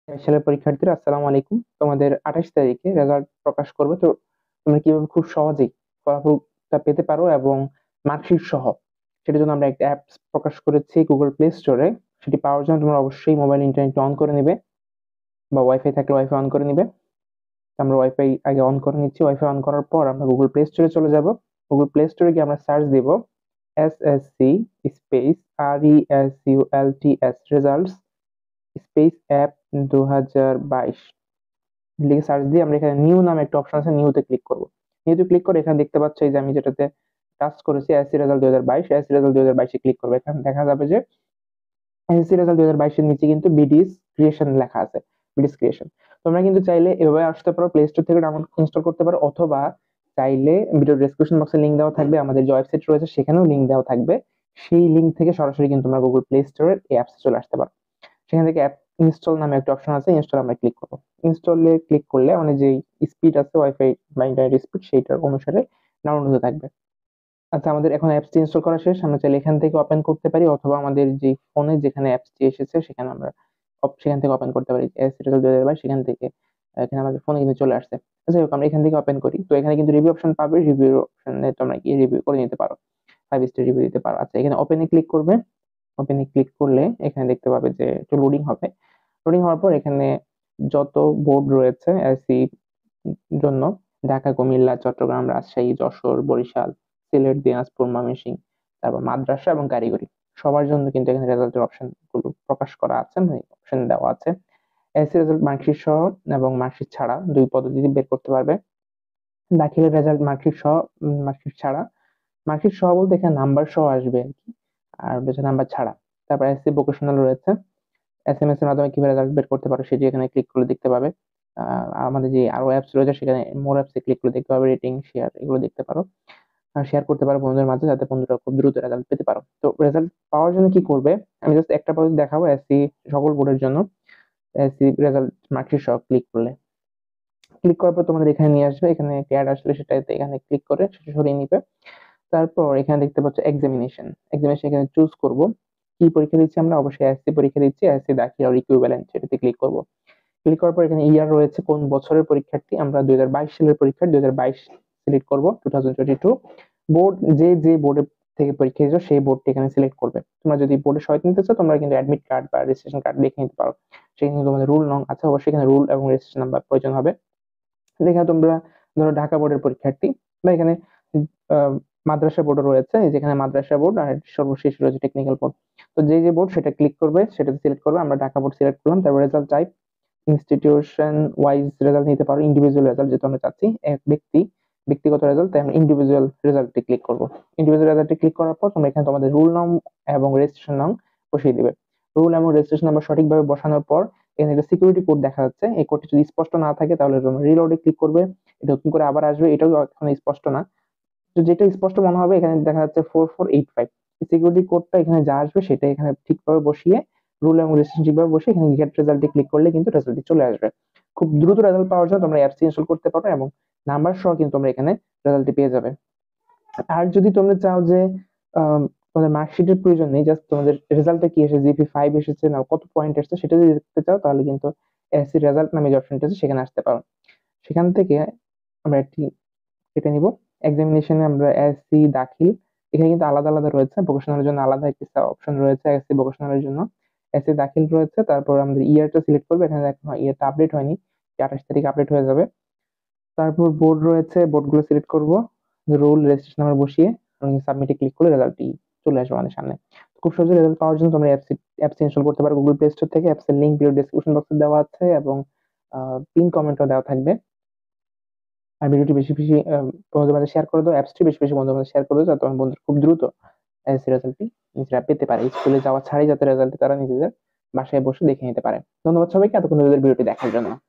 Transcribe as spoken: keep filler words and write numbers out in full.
বাইশ সালের পরীক্ষার্থীরা আসসালামু আলাইকুম। তোমাদের আঠাশ তারিখে রেজাল্ট প্রকাশ করবে। তো তোমরা কিভাবে খুব সহজেই ফলাফলটা পেতে পারো এবং মার্কশিট সহ, সেটার জন্য আমরা একটা অ্যাপস প্রকাশ করেছি গুগল প্লে স্টোরে। সেটি পাওয়ার জন্য তোমরা অবশ্যই মোবাইল ইন্টারনেট অন করে নিবে, বা ওয়াইফাই থাকলে ওয়াইফাই অন করে নিবে। তো আমরা ওয়াইফাই আগে অন করে নিচ্ছি। ওয়াইফাই অন করার পর আমরা গুগল প্লে স্টোরে চলে যাব। গুগল প্লে স্টোরে গিয়ে আমরা সার্চ দিব SSC space R E S U L T S results space app দু হাজার বাইশ লিখে সার্চ দিয়ে আমরা এখানে নিউ নামে একটা অপশন আছে, নিউতে ক্লিক করব। নিউতে ক্লিক করে এখানে দেখতে পাচ্ছ এই যে আমি যেটাতে টাচ করেছি এসএসসি রেজাল্ট দুই হাজার বাইশ, এসএসসি রেজাল্ট দুই হাজার বাইশ এ ক্লিক করবে। এখানে দেখা যাবে যে এসএসসি রেজাল্ট দুই হাজার বাইশ এর নিচে কিন্তু বিডিএস ক্রিয়েশন লেখা আছে, বিডিএস ক্রিয়েশন। তোমরা কিন্তু চাইলে এভাবে আসতে পারো, প্লে স্টোর থেকে ডাউনলোড ইনস্টল করতে পারো, অথবা চাইলে ভিডিও ডেসক্রিপশন বক্সে লিংক দেওয়া থাকবে, আমাদের যে ওয়েবসাইট রয়েছে সেখানেও লিংক দেওয়া থাকবে। সেই লিংক থেকে সরাসরি কিন্তু তোমরা গুগল প্লে স্টোরের এই অ্যাপসে চলে আসতে পারো। সেখান থেকে অ্যাপ ইনস্টল নামে একটা অপশন আছে, ইনস্টল আমরা ক্লিক করব। ইনস্টলে ক্লিক করলে মানে যে স্পিড আছে ওয়াইফাই বা ইন্টারনেট স্পিড সেইটার অনুসারে ডাউনলোড হতে থাকবে। আচ্ছা, আমাদের এখন অ্যাপসটি ইনস্টল করা শেষ। আমরা চাইলে এখান থেকে ওপেন করতে পারি, অথবা আমাদের যে ফোনে যেখানে অ্যাপসটি এসেছে সেখানে আমরা অপ- সেখান থেকে ওপেন করতে পারি। এসএসসি রেজাল্ট দুই হাজার বাইশ সেখান থেকে আহ, এখানে আমাদের ফোনে কিন্তু চলে আসছে। যাই হোক, আমরা এখান থেকে ওপেন করি। তো এখানে কিন্তু রিভিউ অপশন পাবে, রিভিউ অপশনে তোমরা গিয়ে রিভিউ করে নিতে পারো, ফাইভ স্টার রিভিউ দিতে পারো। আচ্ছা, এখানে ওপেনে ক্লিক করবে। ওপেনে ক্লিক করলে এখানে দেখতে পাবে যে একটু লোডিং হবে। লোডিং হওয়ার পর এখানে যত বোর্ড রয়েছে এসি জন্য, ঢাকা, কুমিল্লা, চট্টগ্রাম, রাজশাহী, যশোর, বরিশাল, সিলেট, দিনাজপুর, ময়মনসিংহ, তারপর মাদ্রাসা এবং কারিগরি, সবার জন্য কিন্তু এখানে রেজাল্টের অপশন গুলো প্রকাশ করা আছে, মানে অপশন দেওয়া আছে। এসি রেজাল্ট মার্কশিট সহ এবং মার্কশিট ছাড়া দুই পদ্ধতিতে বের করতে পারবে। দাখিলের রেজাল্ট মার্কশিট সহ, মার্কশিট ছাড়া। মার্কশিট সহ বলতে এখানে নাম্বার সহ আসবে আর কি, আর হচ্ছে নাম্বার ছাড়া। তারপর এসসি ভোকেশনাল রয়েছে। এসএমএস এর মাধ্যমে কিভাবে রেজাল্ট বের করতে পারো সেটি এখানে ক্লিক করলে দেখতে পাবে। আহ, আমাদের যে আরো অ্যাপস রয়েছে সেখানে মোর অ্যাপসে ক্লিক করে দেখতে পাবে, রেটিং, শেয়ার এগুলো দেখতে পারো। শেয়ার করতে পারো বন্ধুদের মাঝে, যাতে বন্ধুরা খুব দ্রুত রেজাল্ট পেতে পারো। তো রেজাল্ট পাওয়ার জন্য কি করবে, আমি জাস্ট একটা পদ্ধতি দেখাবো এসসি সকল বোর্ডের জন্য। এসসি রেজাল্ট মার্কশিট সহ ক্লিক করলে, ক্লিক করার পর তোমাদের এখানে নিয়ে আসবে। এখানে একটা অ্যাড আসলে সেটাতে এখানে ক্লিক করে সেটা সরিয়ে নিবে। তারপর এখানে দেখতে পাচ্ছ এক্সামিনেশন। এক্সামিনেশন এখানে চুজ করব কি পরীক্ষা দিচ্ছি আমরা, অবশ্যই এসসি পরীক্ষা দিচ্ছি, এসসি দাখিল আর ইকুইভ্যালেন্ট, সেটাতে ক্লিক করব। ক্লিক করার পর এখানে ইয়ার রয়েছে, কোন বছরের পরীক্ষার্থী, আমরা দুই হাজার বাইশ সালের পরীক্ষা, দুই হাজার বাইশ সিলেক্ট করব, two thousand twenty two. Board যে যে বোর্ডের থেকে পরীক্ষা দিচ্ছ সেই বোর্ডটি এখানে সিলেক্ট করবে। তোমরা যদি বোর্ডে সহায়তা নিতে চাও তোমরা কিন্তু অ্যাডমিট কার্ড বা রেজিস্ট্রেশন কার্ড দেখে নিতে পারো, সেখানে কিন্তু তোমাদের রুল নং আছে, অবশ্যই এখানে রুল এবং রেজিস্ট্রেশন নাম্বার প্রয়োজন হবে। এখানে তোমরা ধরো ঢাকা বোর্ডের পরীক্ষার্থী, বা এখানে আহ, মাদ্রাসা বোর্ড রয়েছে, এই যেখানে মাদ্রাসা বোর্ড, আর সর্বশেষ রয়েছে টেকনিক্যাল বোর্ড। তো যে যে বোর্ড সেটা ক্লিক করবে, সেটাতে সিলেক্ট করবে। আমরা ঢাকা বোর্ড সিলেক্ট করলাম। তারপর result type institution wise result নিতে পারো, ইন্ডিভিজুয়াল রেজাল্ট যেহেতু আমরা চাচ্ছি এক ব্যক্তি ব্যক্তিগত রেজাল্ট, তাই আমরা ইন্ডিভিজুয়াল রেজাল্টে ক্লিক করব। ইন্ডিভিজুয়াল রেজাল্টে ক্লিক করার পর তোমরা এখানে তোমাদের রুল নাম এবং রেজিস্ট্রেশন নাম বসিয়ে দিবে। রুল এবং রেজিস্ট্রেশন নাম্বার সঠিকভাবে বসানোর পর এখানে একটা সিকিউরিটি কোড দেখা যাচ্ছে। এই কোডটি যদি স্পষ্ট না থাকে তাহলে তোমরা রিলোডে ক্লিক করবে, এটা নতুন করে আবার আসবে। এটাও এখন স্পষ্ট না, তো যেটা স্পষ্ট মনে হবে এখানে দেখা যাচ্ছে four four eight five. Security কোডটা এখানে যা আসবে সেটা এখানে ঠিকভাবে বসিয়ে, রুল এবং রেজিস্ট্রেশন ঠিকভাবে বসিয়ে এখানে গেট রেজাল্টে ক্লিক করলে কিন্তু রেজাল্টটি চলে আসবে। খুব দ্রুত রেজাল্ট পাওয়ার জন্য তোমরা অ্যাপস ইনস্টল করতে পারো এবং নাম্বার সহ কিন্তু তোমরা এখানে রেজাল্টটি পেয়ে যাবে। আর যদি তোমরা চাও যে আহ, তোমাদের মার্কশিটের প্রয়োজন নেই, জাস্ট তোমাদের রেজাল্টে কি এসেছে, জিপি ফাইভ এসেছে না কত পয়েন্ট এসেছে সেটা যদি দেখতে চাও, তাহলে কিন্তু এসসি রেজাল্ট নামে যে অপশনটা আছে সেখানে আসতে পারো। সেখান থেকে আমরা একটি কেটে নিব। এক্সামিনেশনে আমরা এসসি দাখিল, এখানে কিন্তু আলাদা আলাদা রয়েছে। ভোকেশনালের জন্য আলাদা একটি অপশন রয়েছে, এসসি ভোকেশনালের জন্য এসসি দাখিল রয়েছে। তারপর আমাদের ইয়ারটা সিলেক্ট করবে, এখানে দেখো ইয়ারটা আপডেট হয়নি, আঠাশ তারিখ আপডেট হয়ে যাবে। তারপর বোর্ড রয়েছে, বোর্ডগুলো সিলেক্ট করব, রোল রেজিস্ট্রেশন নাম্বার বসিয়ে সাবমিটে ক্লিক করলে রেজাল্টটি চলে আসবে আমাদের সামনে। খুব সহজে রেজাল্ট পাওয়ার জন্য তোমরা অ্যাপস অ্যাপস ইনস্টল করতে পারো গুগল প্লে স্টোর থেকে। অ্যাপসের লিংক ভিডিও ডেসক্রিপশন বক্সে দেওয়া আছে এবং পিন কমেন্টও দেওয়া থাকবে। আর ভিডিওটি বেশি বেশি আহ, বন্ধুদের মাঝে শেয়ার করে দাও, অ্যাপসটি বেশি বেশি বন্ধুদের মাঝে শেয়ার করে দাও, যাতে তোমার বন্ধুরা খুব দ্রুত এসএসসি রেজাল্টটি নিজেরা পেতে পারে, স্কুলে যাওয়া ছাড়াই যাতে রেজাল্টটি তারা নিজেদের বাসায় বসে দেখে নিতে পারে। ধন্যবাদ সবাইকে এতক্ষণ ভিডিওটি দেখার জন্য।